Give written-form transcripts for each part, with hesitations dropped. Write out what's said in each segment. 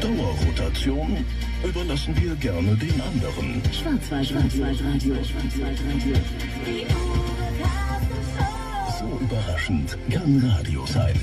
Dauerrotation überlassen wir gerne den anderen. Schwarzwaldradio. So überraschend kann Radio sein.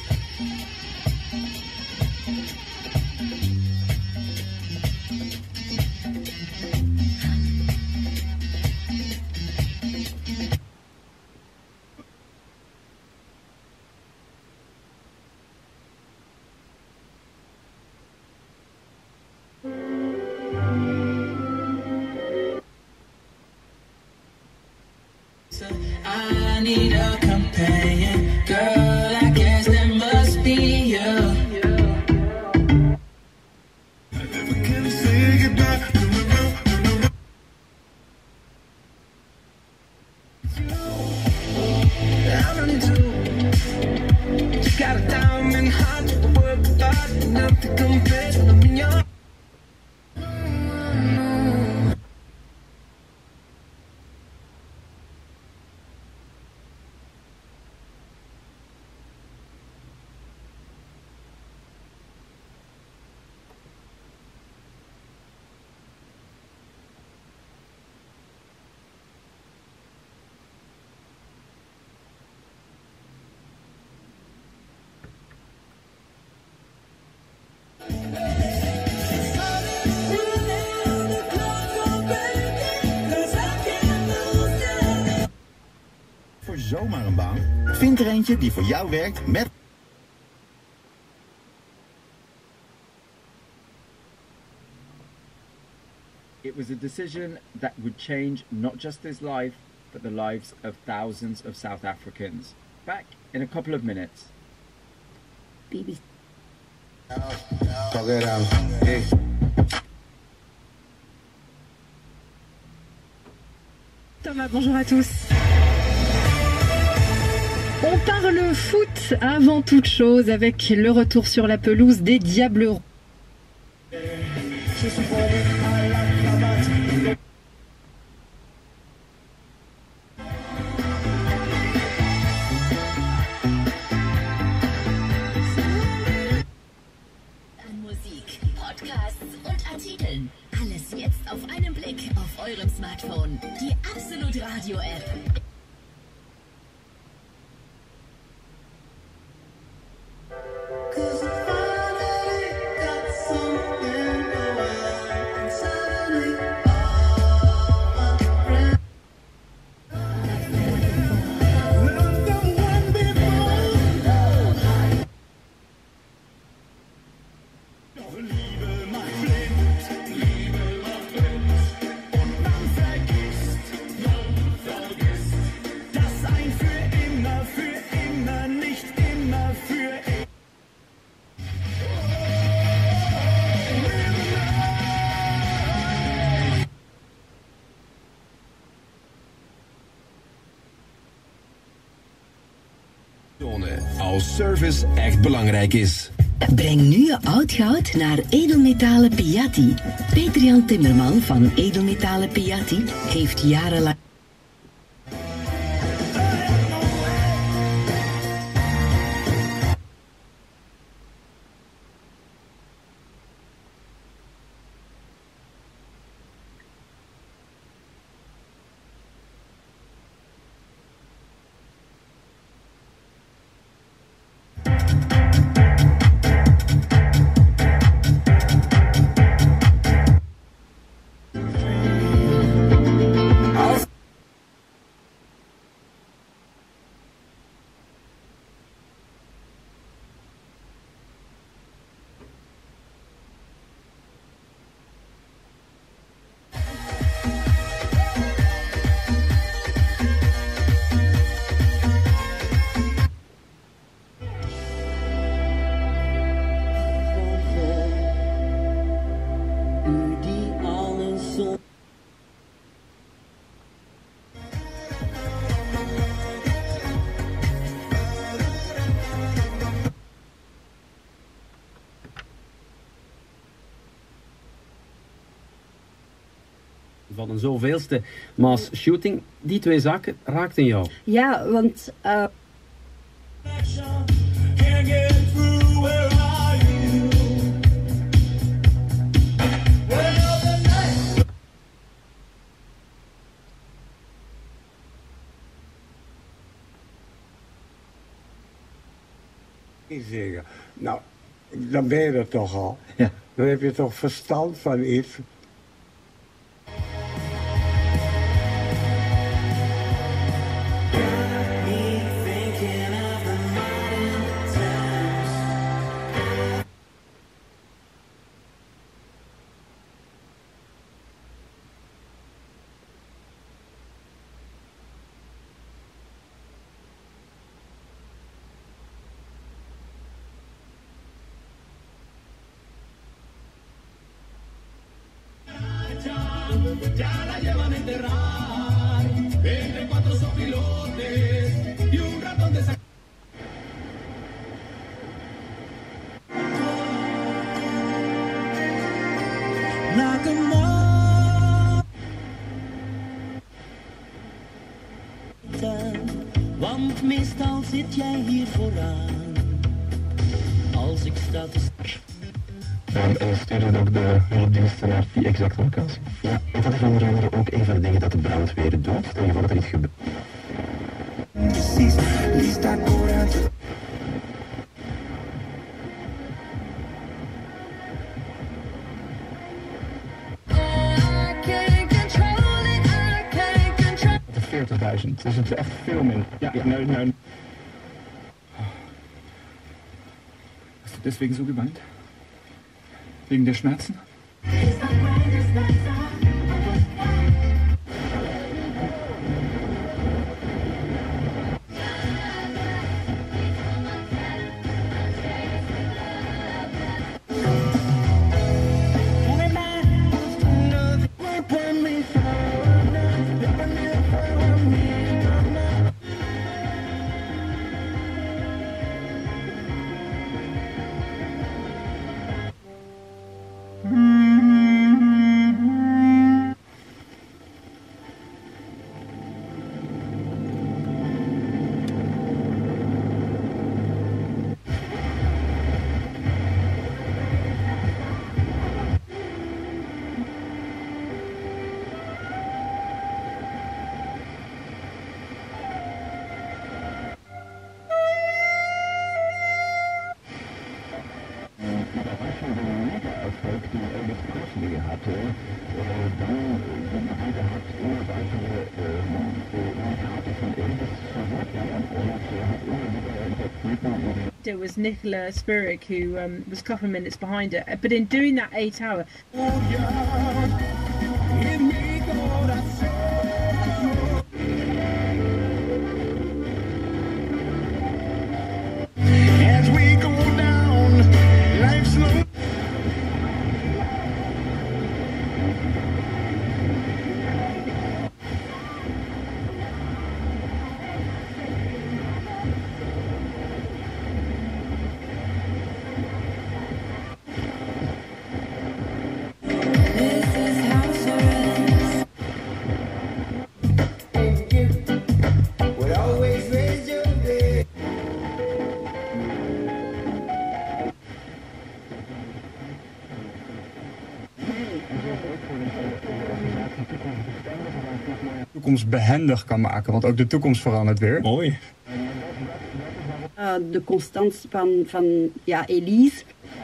I need a companion, girl. I guess that must be you. I never can say goodbye. I'm running too. Just got a diamond heart, work hard enough to compare to them in your. Zomaar een baan? Vind er eentje die voor jou werkt met... It was a decision that would change not just his life, but the lives of thousands of South Africans. Back in a couple of minutes. BBC. Thomas, bonjour à tous. On parle foot avant toute chose avec le retour sur la pelouse des Diables Rouges. An Musik, Podcasts und Artikeln. Alles jetzt auf einen Blick auf eurem Smartphone. Die Absolut Radio App. Als service echt belangrijk is. Breng nu je oud goud naar Edelmetalen Piatti. Peter-Jan Timmerman van Edelmetalen Piatti heeft jarenlang... Van een zoveelste mass shooting. Die twee zaken raakten jou. Ja, want... Zingen. Nou, dan ben je er toch al. Ja. Dan heb je toch verstand van iets. Ya la llevan a enterrar entre 4 sopilotes y un ratón de Want meestal zit jij hier vooraan. Als ik sta te... En stuurde ook de hulpdiensten naar die exacte locatie. Ja, en dat is onder andere ook een van de dingen dat de brandweer doet. Stel je voor dat er iets gebeurt. Precies, lista coraggio. De 40.000, dus het is echt veel minder. Ja, nee. Hast du deswegen so geweint? Wegen der Schmerzen? There was Nicola Spirik who was a couple of minutes behind her, but in doing that 8 hour. As we go down life's long. Behendig kan maken, want ook de toekomst verandert weer. Mooi. De constantie van Elise.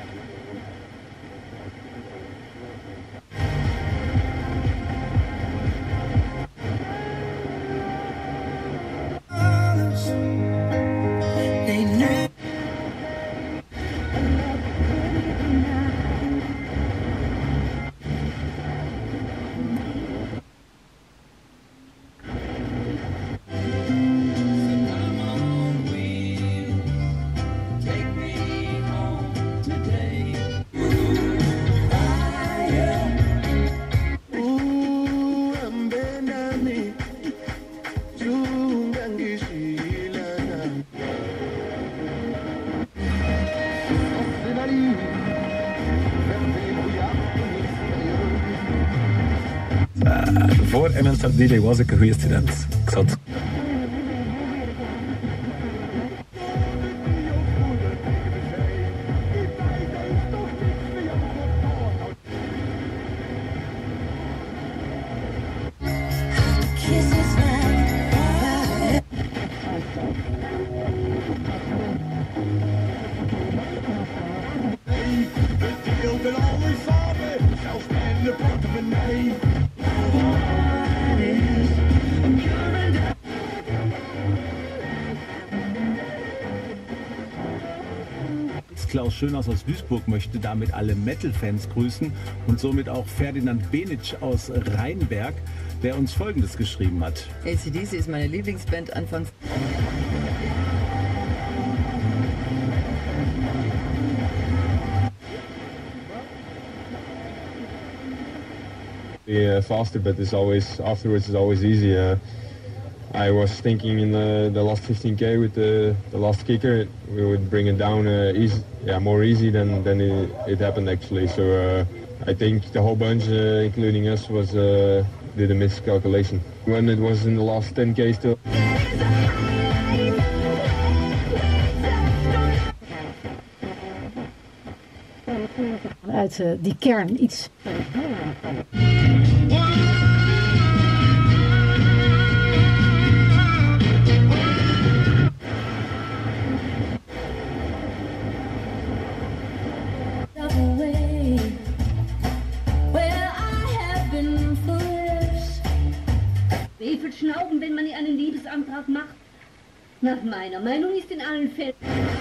Voor MNZ DJ was ik een goede student. Ik zat... Klaus Schönhaus aus Duisburg möchte damit alle Metal-Fans grüßen und somit auch Ferdinand Benitsch aus Rheinberg, der uns Folgendes geschrieben hat. AC/DC ist meine Lieblingsband anfangs. Yeah, faster, but it's always afterwards. It's always easy. I was thinking in the last 15k with the last kicker, we would bring it down more easy than it happened actually. So I think the whole bunch, including us, did a miscalculation. When it was in the last 10k still. Uit die kern iets. Schnauben, wenn man einen Liebesantrag macht. Nach meiner Meinung ist in allen Fällen.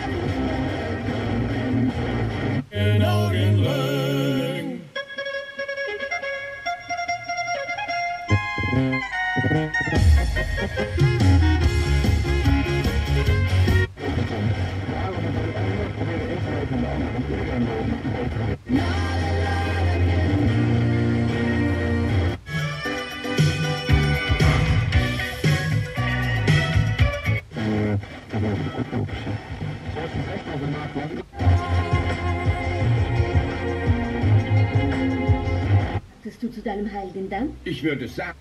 Du zu deinem heiligen Dank? Ich würde sagen.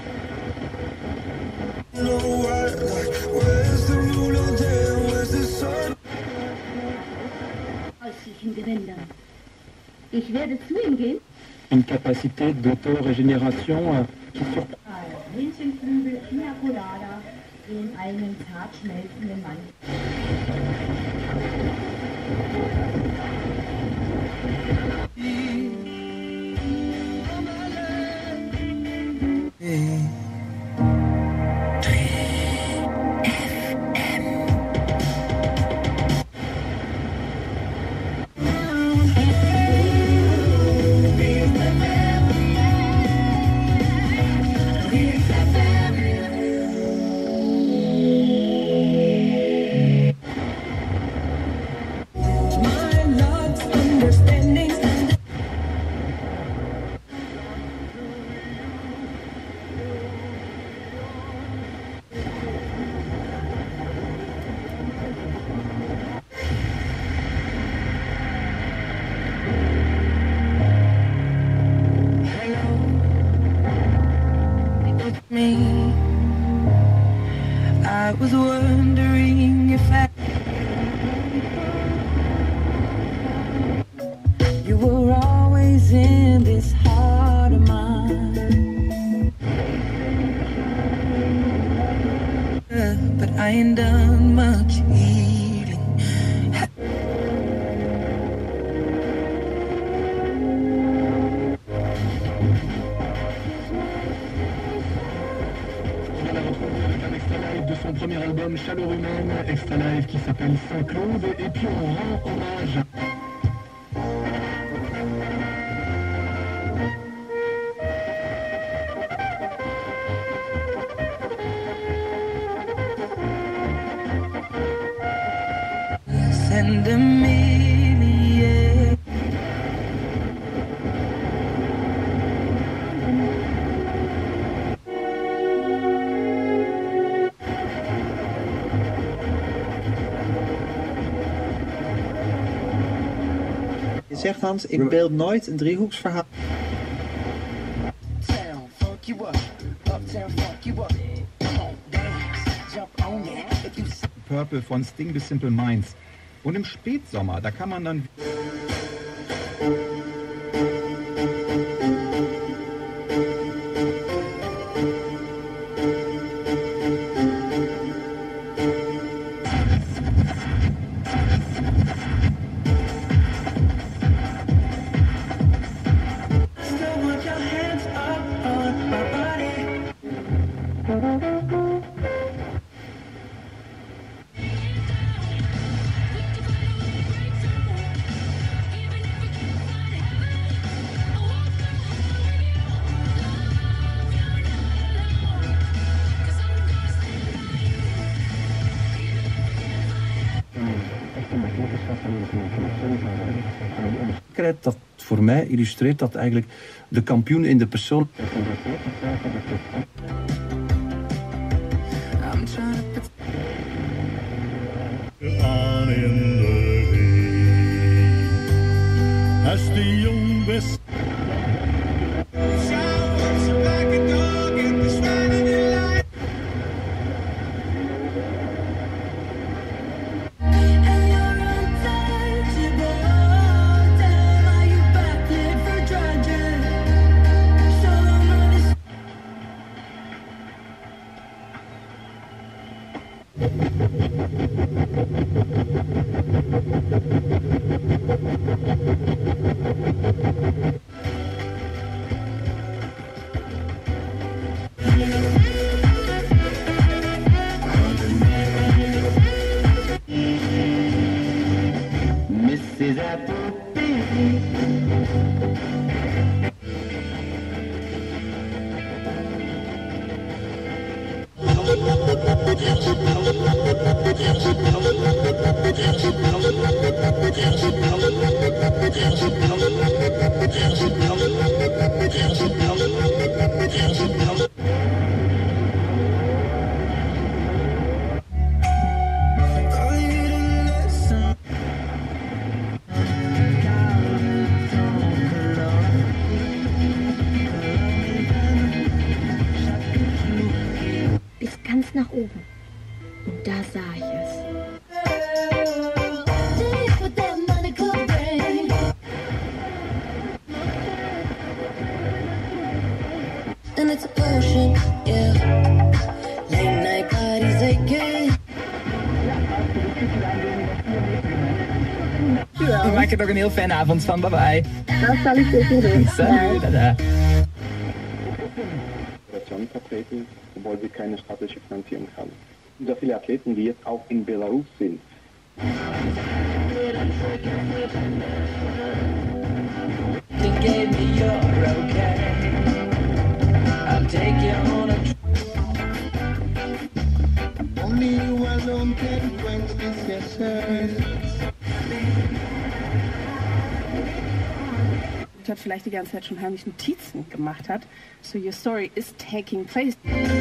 Häuslichen Gewändern. Ich werde zu ihm gehen. Une capacité d'autorégénération qui surprend. Hähnchenflügel, Pina Colada in einen zart schmelzenden Mann. I was wondering if you were always in this heart of mine. But I ain't done much healing. De son premier album Chaleur Humaine, extra live qui s'appelle Saint-Claude, et puis on rend hommage. Send a million. Je zegt Hans, ik beeld nooit een driehoeksverhaal. Purple von Sting bis Simple Minds. Und im Spätsommer, da kann man dann... Dat voor mij illustreert dat eigenlijk de kampioen in de persoon. Aan in de zee, als de jong best. Mrs. Applebee. Bis ganz nach oben. Und da sah ich es. And it's a potion, yeah. Late night parties again. We maken er een heel fijne avond van. Bye bye. Dat zal ik zeker doen. Salut, tada. Vertreten, obwohl sie keine staatliche Finanzierung haben. So viele Athleten, die jetzt auch in Belarus sind. Only you alone can quench this yes, hat vielleicht die ganze Zeit schon heimlich Notizen gemacht hat. So your story is taking place.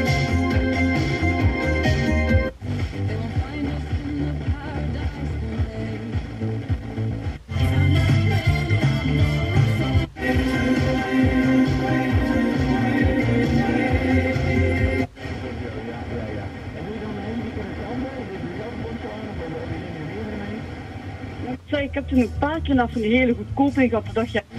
Ik heb toen een paar keer naar van die hele goedkope en ik had gedacht, ja.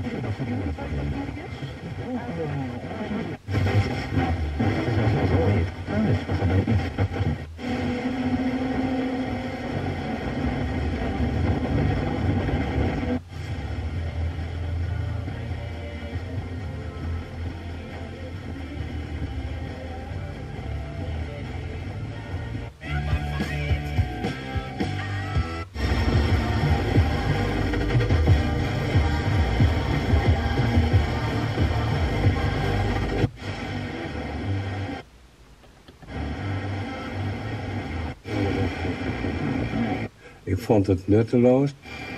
Ik vond het nutteloos.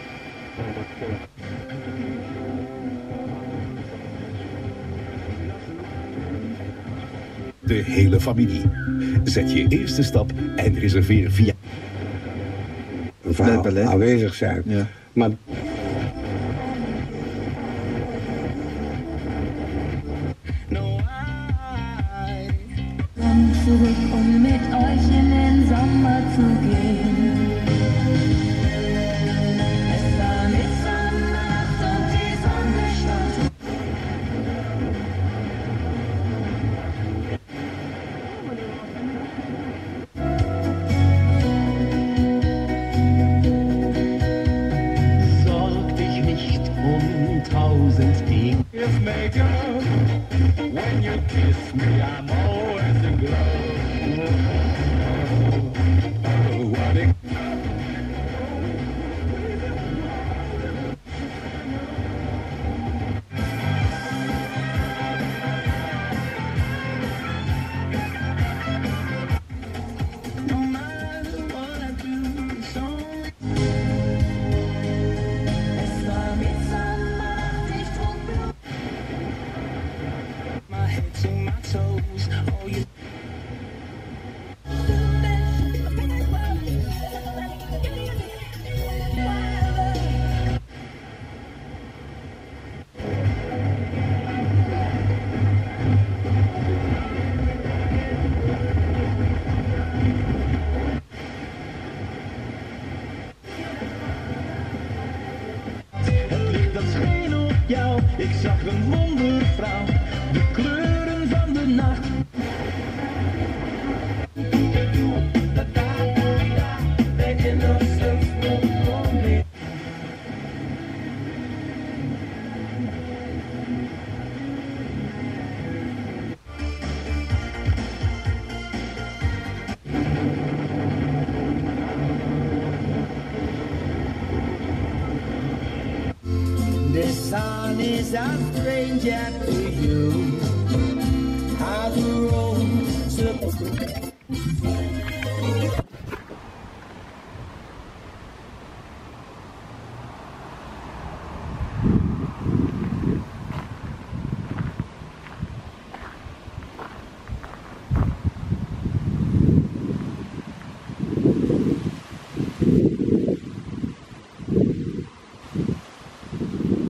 De hele familie. Zet je eerste stap en reserveer via... Een verhaal aanwezig zijn. Ja. Maar... Komm zurück, um mit euch in den Sommer zu gehen. Es war Mitternacht und die Sonne stand. Sorg dich nicht 1000 Dinge. It's making up when you kiss me, I'm always in love. Ik zag een wondervrouw, de kleuren van de nacht. The sun is a stranger to you. How the roads look.